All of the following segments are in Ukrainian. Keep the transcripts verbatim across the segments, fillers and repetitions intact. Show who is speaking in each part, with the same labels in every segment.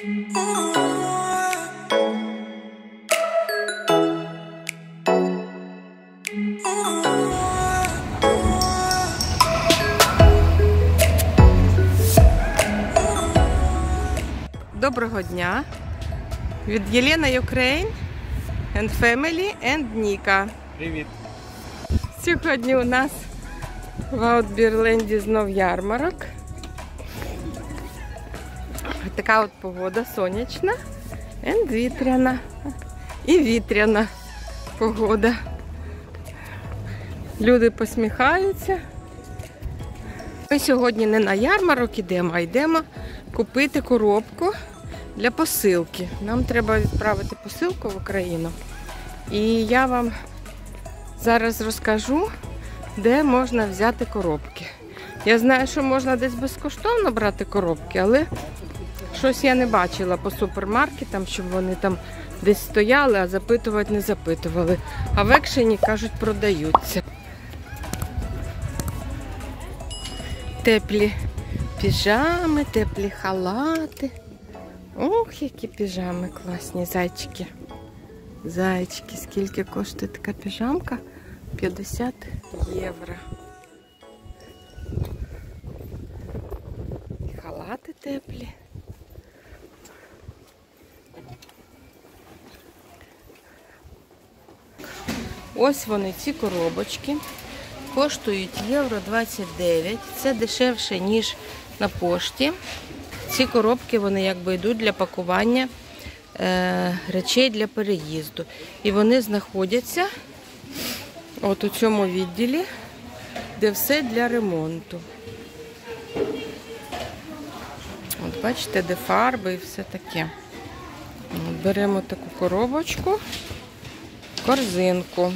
Speaker 1: Доброго дня від Єлена Ukraine and Family and Ніка.
Speaker 2: Привіт!
Speaker 1: Сьогодні у нас в Аутбірленді знов ярмарок. Така от погода сонячна і вітряна. І вітряна погода. Люди посміхаються. Ми сьогодні не на ярмарок йдемо, а йдемо купити коробку для посилки. Нам треба відправити посилку в Україну. І я вам зараз розкажу, де можна взяти коробки. Я знаю, що можна десь безкоштовно брати коробки, але щось я не бачила по супермаркетам, щоб вони там десь стояли, а запитувати не запитували. А в екшені, кажуть, продаються. Теплі піжами, теплі халати. Ох, які піжами класні, зайчики. Зайчики, скільки коштує така піжамка? п'ятдесят євро. Халати теплі. Ось вони, ці коробочки. Коштують євро двадцять дев'ять. Це дешевше, ніж на пошті. Ці коробки, вони якби йдуть для пакування е, речей для переїзду. І вони знаходяться от у цьому відділі, де все для ремонту. От бачите, де фарби і все таке. От, беремо таку коробочку, корзинку.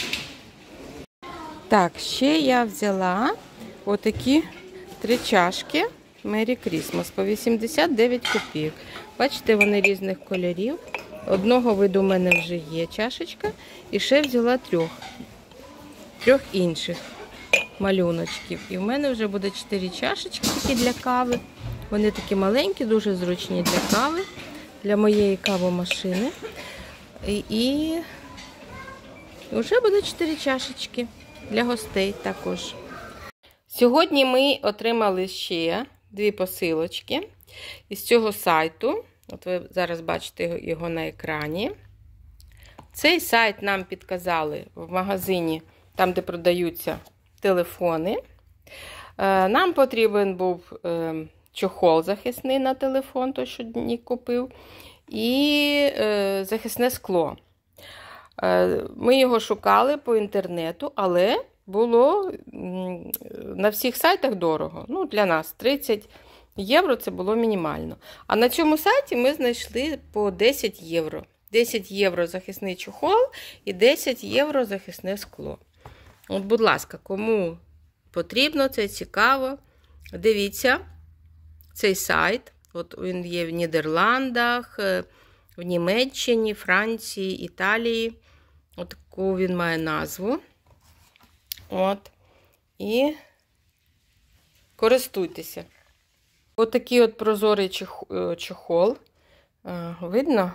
Speaker 1: Так, ще я взяла отакі три чашки Merry Christmas по вісімдесят дев'ять копійок. Бачите, вони різних кольорів. Одного виду у мене вже є чашечка. І ще взяла трьох. Трьох інших малюночків. І в мене вже буде чотири чашечки такі для кави. Вони такі маленькі, дуже зручні для кави, для моєї кавомашини. І, і вже буде чотири чашечки для гостей також. Сьогодні ми отримали ще дві посилочки із цього сайту. От ви зараз бачите його на екрані. Цей сайт нам підказали в магазині, там, де продаються телефони. Нам потрібен був чохол захисний на телефон, той, що Нік купив, і захисне скло. Ми його шукали по інтернету, але було на всіх сайтах дорого. Ну, для нас тридцять євро це було мінімально. А на цьому сайті ми знайшли по десять євро. десять євро захисний чохол і десять євро захисне скло. От, будь ласка, кому потрібно, це цікаво, дивіться цей сайт. От він є в Нідерландах, в Німеччині, Франції, Італії. От таку він має назву. От. І користуйтеся. Ось такий от прозорий чохол. Видно?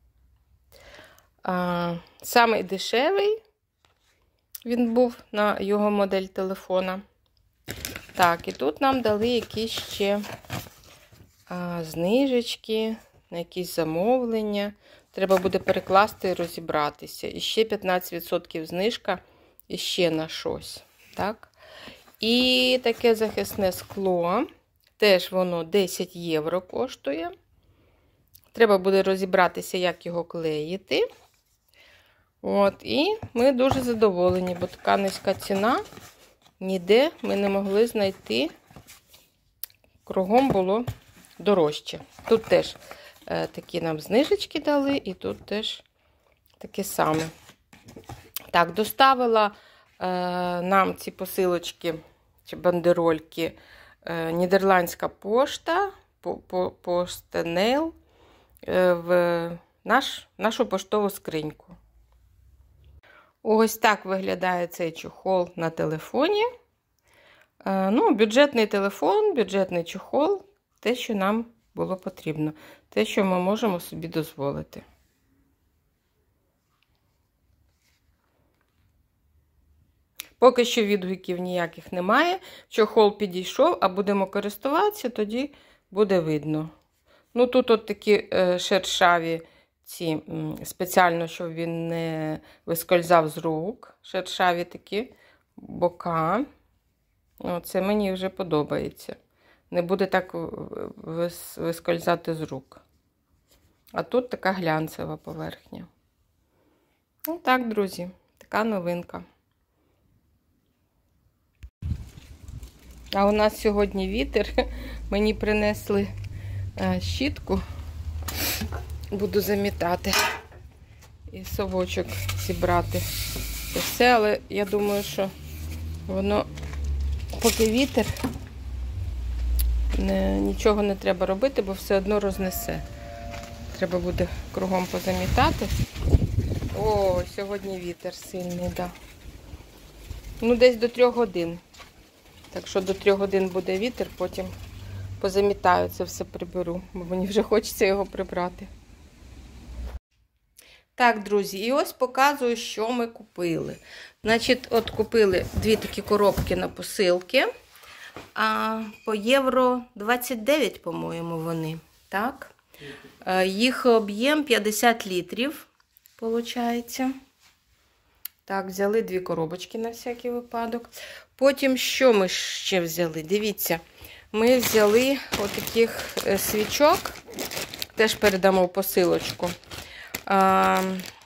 Speaker 1: Самий дешевий він був на його модель телефона. Так, і тут нам дали якісь ще знижечки на якісь замовлення. Треба буде перекласти і розібратися. І ще п'ятнадцять відсотків знижка і ще на щось. Так? І таке захисне скло. Теж воно десять євро коштує. Треба буде розібратися, як його клеїти. От, і ми дуже задоволені, бо така низька ціна. Ніде ми не могли знайти. Кругом було дорожче. Тут теж е, такі нам знижечки дали, і тут теж таке саме. Так, доставила е, нам ці посилочки, чи бандерольки, е, нідерландська пошта, по, по, PostNL, е, в наш, нашу поштову скриньку. Ось так виглядає цей чохол на телефоні. Е, ну, бюджетний телефон, бюджетний чохол, те, що нам було потрібно. Те, що ми можемо собі дозволити. Поки що відгуків ніяких немає. Чохол підійшов, а будемо користуватися, тоді буде видно. Ну, тут от такі е, шершаві ці, спеціально, щоб він не вискользав з рук. Шершаві такі бока. Це мені вже подобається. Не буде так вискользати з рук. А тут така глянцева поверхня. Ну так, друзі, така новинка. А у нас сьогодні вітер. Мені принесли щітку. Буду замітати. І совочок зібрати. Це все, але я думаю, що воно, поки вітер, не, нічого не треба робити, бо все одно рознесе. Треба буде кругом позамітати. О, сьогодні вітер сильний, да. Ну, десь до трьох годин. Так що до трьох годин буде вітер, потім позамітаю, це все приберу, бо мені вже хочеться його прибрати. Так, друзі, і ось показую, що ми купили. Значить, от купили дві такі коробки на посилки. А по євро двадцять дев'ять, по-моєму, вони. Так? Їх об'єм п'ятдесят літрів, виходить. Так, взяли дві коробочки на всякий випадок. Потім, що ми ще взяли? Дивіться, ми взяли отаких свічок. Теж передамо в посилочку. А,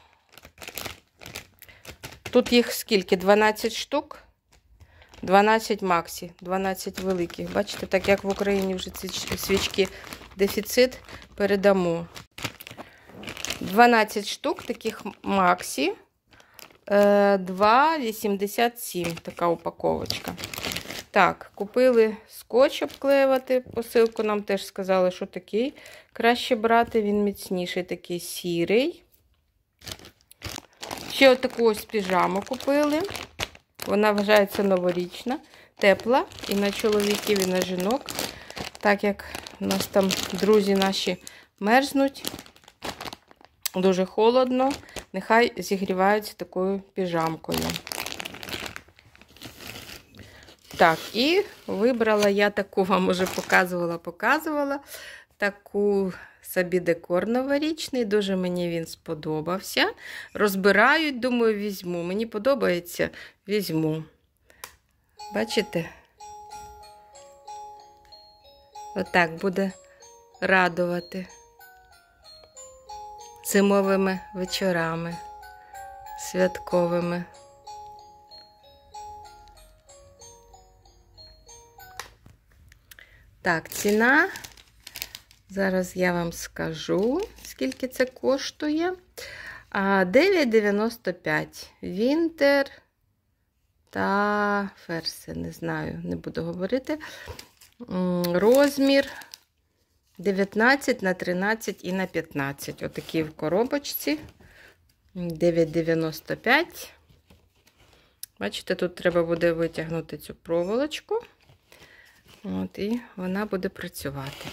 Speaker 1: тут їх скільки? дванадцять штук. дванадцять максі, дванадцять великих. Бачите, так як в Україні вже ці свічки дефіцит, передамо. дванадцять штук таких максі. два вісімдесят сім така упаковочка. Так, купили скотч обклеювати. Посилку нам теж сказали, що такий краще брати. Він міцніший, такий сірий. Ще отаку ось піжаму купили. Вона вважається новорічна, тепла і на чоловіків, і на жінок. Так як у нас там друзі наші мерзнуть, дуже холодно, нехай зігріваються такою піжамкою. Так, і вибрала я таку, вам уже показувала, показувала, таку собі декор новорічний, дуже мені він сподобався. Розбирають, думаю, візьму. Мені подобається, візьму. Бачите? Отак буде радувати зимовими вечорами, святковими. Так, ціна. Зараз я вам скажу, скільки це коштує. дев'ять дев'яносто п'ять. Вінтер та ферси, не знаю, не буду говорити. Розмір дев'ятнадцять на тринадцять і на п'ятнадцять. Отакі в коробочці. дев'ять дев'яносто п'ять. Бачите, тут треба буде витягнути цю проволочку. От, і вона буде працювати.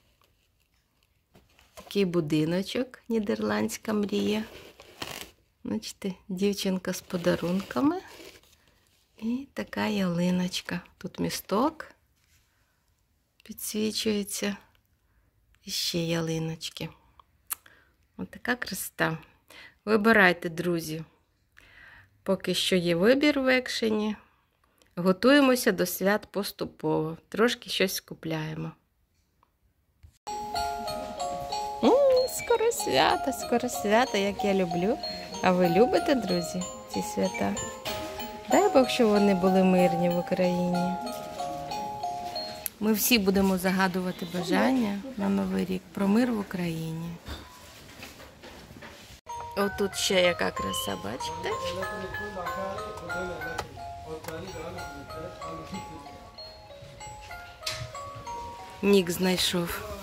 Speaker 1: Такий будиночок, нідерландська мрія. Бачите, дівчинка з подарунками. І така ялиночка. Тут місток підсвічується. І ще ялиночки. Ось така красота. Вибирайте, друзі. Поки що є вибір в екшені. Готуємося до свят поступово. Трошки щось купляємо. М, скоро свята, скоро свята, як я люблю. А ви любите, друзі, ці свята? Дай Бог, щоб вони були мирні в Україні. Ми всі будемо загадувати бажання на Новий рік про мир в Україні. Отут ще яка краса, бачите? Нік знайшов.